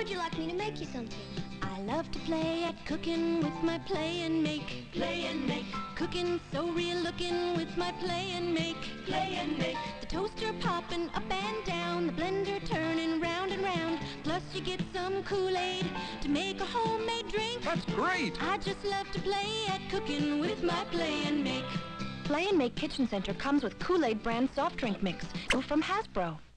would you like me to make you something? I love to play at cooking with my play and make. Play and make. Cooking so real looking with my play and make. Play and make. The toaster popping up and down, the blender turning round and round. Plus you get some Kool-Aid to make a homemade drink. That's great! I just love to play at cooking with my play and make. Play and Make Kitchen Center comes with Kool-Aid brand soft drink mix from Hasbro.